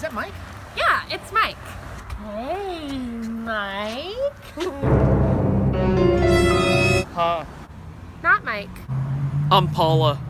that Mike? Yeah, it's Mike. Hey, Mike. Huh. Not Mike. I'm Paula.